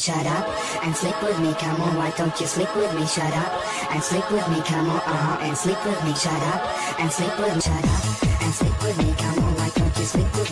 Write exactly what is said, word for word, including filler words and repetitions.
Shut up and sleep with me, come on, why don't you sleep with me? Shut up and sleep with me, come on, uh-huh, and sleep with me. Shut up and sleep with me, shut up and sleep with me, come on, why don't you sleep with me?